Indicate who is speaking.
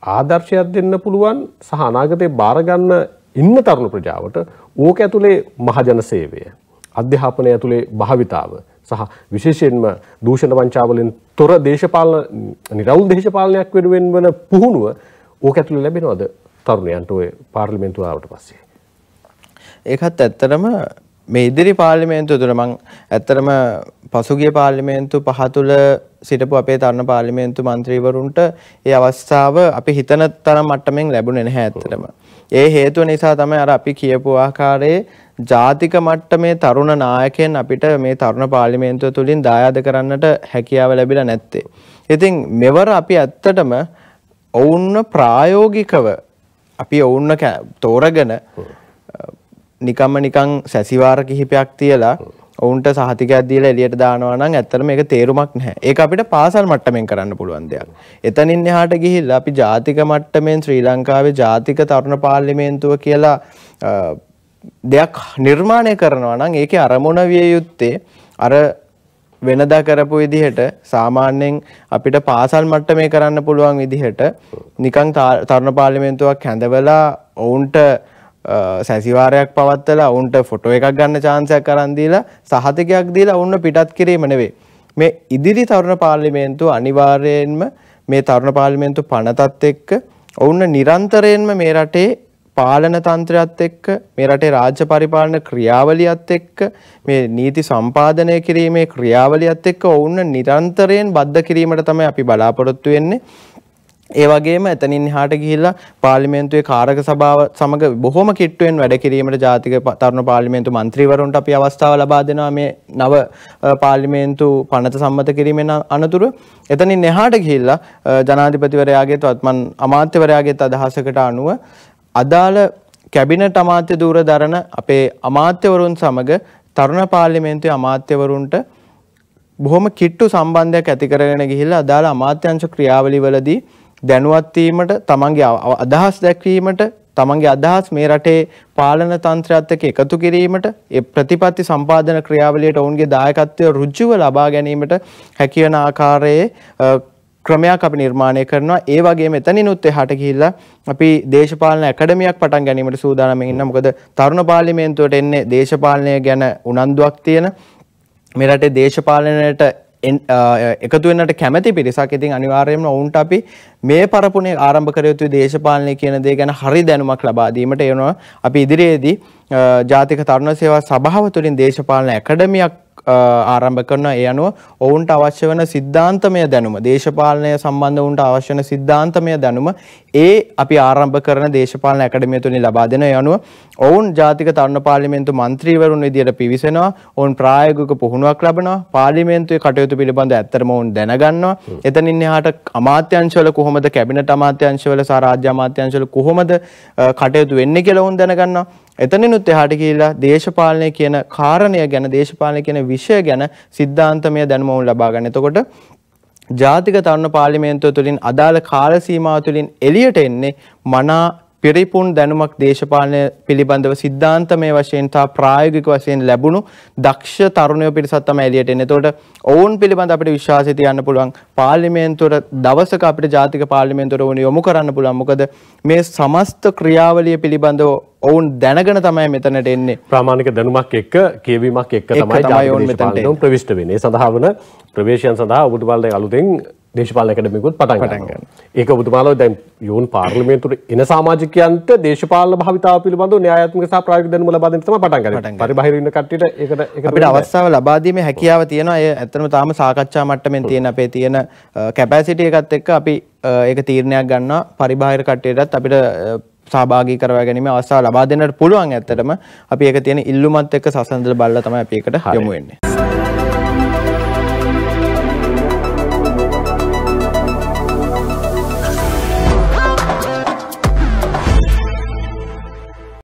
Speaker 1: ආදර්ශයක් දෙන්න පුළුවන් සහ අනාගතේ බාර ගන්න ඉන්න තරුණ ප්‍රජාවට ඕක ඇතුලේ මහජන සේවය, අධ්‍යාපනය ඇතුලේ භාවිතාව සහ විශේෂයෙන්ම දූෂණ වංචාවලින් තොර දේශපාලන නිරවුල් දේශපාලනයක් වෙනුවෙන් වන පුහුණුව ඕක ඇතුලේ ලැබෙනවද තරුණයන්ට ඔය පාර්ලිමේන්තුව ආවට පස්සේ?
Speaker 2: ඒකත් ඇත්තටම මේ ඉදිරි පාර්ලිමේන්තුව තුළ මම ඇත්තටම පසුගිය පාර්ලිමේන්තු පහ තුළ සිටපු අපේ තරුණ පාර්ලිමේන්තු මන්ත්‍රීවරුන්ට ඒ අවස්ථාව අපි හිතන තරම් මට්ටමින් ලැබුණේ නැහැ ඇත්තටම. ඒ හේතුව නිසා තමයි අර අපි කියපු ආකාරයේ ජාතික මට්ටමේ තරුණ නායකයන් අපිට මේ තරුණ පාර්ලිමේන්තුව තුලින් දායාද කරන්නට හැකියාව ලැබිලා නැත්තේ. ඉතින් මෙවර අපි ඇත්තටම ඔවුන්ව ප්‍රායෝගිකව අපි ඔවුන්ව තෝරගෙන නිකන් සැසිවාර කිහිපයක් තියලා ඔවුන්ට සහතිකයක් දීලා එළියට දානවා නම් ඇත්තටම මේක තේරුමක් නැහැ. ඒක අපිට පාසල් මට්ටමින් කරන්න පුළුවන් දෙයක්. එතනින් එහාට ගිහිල්ලා අපි ජාතික මට්ටමින් ශ්‍රී ලංකාවේ ජාතික තරුණ පාර්ලිමේන්තුව කියලා දෙයක් නිර්මාණය කරනවා නම් ඒකේ අරමුණ විය යුත්තේ අර වෙනදා කරපු විදිහට සාමාන්‍යයෙන් අපිට පාසල් මට්ටමේ කරන්න පුළුවන් විදිහට නිකන් තරුණ පාර්ලිමේන්තුවක් හැඳවලා ඔවුන්ට සැසිවාරයක් පවත්වලා ඔවුන්ට ෆොටෝ එකක් ගන්න chance එකක් අරන් දීලා සහතිකයක් දීලා ඔවුන්ව පිටත් කිරීම නෙවෙයි. මේ ඉදිරි තරුණ පාර්ලිමේන්තුව අනිවාර්යයෙන්ම මේ තරුණ පාර්ලිමේන්තු පනතත් එක්ක ඔවුන් නිරන්තරයෙන්ම මේ රටේ පාලන තන්ත්‍රයත් එක්ක මේ රටේ රාජ්‍ය පරිපාලන ක්‍රියාවලියත් එක්ක මේ නීති සම්පාදනය කිරීමේ ක්‍රියාවලියත් එක්ක ඔවුන් නිරන්තරයෙන් බද්ධ කිරීමට තමයි අපි බලාපොරොත්තු වෙන්නේ. ඒ වගේම එතනින් එහාට ගිහිල්ලා පාර්ලිමේන්තුවේ කාරක සභාව සමග බොහොම කිට්ටුවෙන් වැඩ කිරීමට ජාතික තරුණ පාර්ලිමේන්තු මන්ත්‍රීවරුන්ට අපි අවස්ථාව ලබා දෙනවා මේ නව පාර්ලිමේන්තු පනත සම්මත කිරීමෙන් අනතුරු. එතනින් එහාට ගිහිල්ලා ජනාධිපතිවරයාගේත් වත්මන් අමාත්‍යවරයාගේත් අදහසකට අනුව අදාළ කැබිනට් අමාත්‍ය ධූර දරන අපේ අමාත්‍යවරුන් සමග තරුණ පාර්ලිමේන්තුවේ අමාත්‍යවරුන්ට බොහොම කිට්ටු සම්බන්ධයක් ඇති කරගෙන ගිහිල්ලා අදාළ අමාත්‍යංශ ක්‍රියාවලිවලදී දැනුවත් වීමට, තමන්ගේ අදහස් දැක්වීමට, තමන්ගේ අදහස් මේ රටේ පාලන තන්ත්‍රයත් එක්ක එකතු කිරීමට, ඒ ප්‍රතිපත්ති සම්පාදන ක්‍රියාවලියට ඔවුන්ගේ දායකත්වය ඍජුව ලබා ගැනීමට හැකියන ආකාරයේ ක්‍රමයක් අපි නිර්මාණය කරනවා. ඒ වගේම එතනිනුත් එහාට ගිහිල්ලා අපි දේශපාලන ඇකඩමියක් පටන් ගැනීමට සූදානම් වෙනවා. මොකද තරුණ පාර්ලිමේන්තුවට එන්නේ දේශපාලනය ගැන උනන්දුවක් තියෙන, මේ රටේ දේශපාලනයට එකතු වෙන්නට කැමැති පිරිසක්. ඉතින් අනිවාර්යයෙන්ම ඔවුන්ට අපි මේ පරපුරේ ආරම්භ කර යුතු දේශපාලනය කියන දේ ගැන හරි දැනුමක් ලබා දීමට එනවා. අපි ඉදිරියේදී ජාතික තරුණ සේවා සභාව තුළින් දේශපාලන ඇකඩමියක් ආරම්භ කරනවා. ඒ අනුව ඔවුන්ට අවශ්‍ය වෙන සිද්ධාන්තමය දැනුම, දේශපාලනය සම්බන්ධ වුන්ට අවශ්‍ය වෙන සිද්ධාන්තමය දැනුම අපි ආරම්භ කරන දේශපාලන ඇකඩමිය තුලින් ලබා දෙනවා. ඒ අනුව ඔවුන් ජාතික තරුණ පාර්ලිමේන්තු මන්ත්‍රීවරුන් විදියට පිවිසෙනවා. ඔවුන් ප්‍රායෝගික පුහුණුවක් ලබනවා. පාර්ලිමේන්තුවේ කටයුතු පිළිබඳව ඇත්තටම ඔවුන් දැනගන්නවා. එතනින් එහාට අමාත්‍යාංශවල කොහොමද, කැබිනට් අමාත්‍යාංශවල සහ රාජ්‍ය අමාත්‍යාංශවල කොහොමද කටයුතු වෙන්නේ කියලා ඔවුන් දැනගන්නවා. එතනිනුත් එහාට ගිහිල්ලා දේශපාලනය කියන කාරණය ගැන, දේශපාලනය කියන විෂය ගැන සිද්ධාන්තමය දැනුම වුන් ලබා ගන්න. එතකොට ජාතික තරුණ පාර්ලිමේන්තුව තුළින් අදාළ කාල සීමාව තුළින් එළියට එන්නේ මනා පිරිපුන් දැනුමක් දේශපාලනය පිළිබඳව සිද්ධාන්තමය වශයෙන් තා ප්‍රායෝගික වශයෙන් ලැබුණු දක්ෂ තරුණයෝ පිරිසක් තමයි එළියට එන්නේ. එතකොට ඔවුන් පිළිබඳ අපිට විශ්වාසය තියන්න පුළුවන්. පාර්ලිමේන්තුවට දවසක අපිට ජාතික පාර්ලිමේන්තුවට වුණ යොමු කරන්න පුළුවන්. මොකද මේ සමස්ත ක්‍රියාවලිය පිළිබඳව ඔවුන් දැනගෙන තමයි මෙතනට එන්නේ.
Speaker 1: ප්‍රාමාණික දැනුමක් එක්ක කියවීමක් එක්ක තමයි ජාතික දේශපාලනය ප්‍රවිෂ්ඨ වෙන්නේ. ඒ සඳහා වන ප්‍රවේශයන් සඳහා ඔබතුමාලා දැන් අලුතෙන් දේශපාලන ඇකඩමියකුත් පටන් ගන්නවා. ඒක ඔබතුමාලා දැන් යෝන් පාර්ලිමේන්තුවේ එන සමාජිකයන්ට දේශපාලන භාවිතාව පිළිබඳව න්‍යායාත්මක සහ ප්‍රායෝගික දැනුම ලබා දෙන්න තමයි පටන් ගන්නේ. පරිබාහිර ඉන්න කට්ටියට ඒකට
Speaker 2: අපිට අවස්ථාව ලබා දීමේ හැකියාව තියෙනවා. ඒ ඇත්තටම තාම සාකච්ඡා මට්ටමින් තියෙන අපේ තියෙන කැපැසිටි එකත් එක්ක අපි ඒක තීරණයක් ගන්නවා. පරිබාහිර කට්ටියටත් අපිට සහභාගී කරවා ගැනීම අවස්ථාව ලබා දෙන්නට පුළුවන්. ඇත්තටම අපි ඒක තියෙන ඉල්ලුමත් එක්ක සසඳලා බලලා තමයි අපි ඒකට යොමු වෙන්නේ.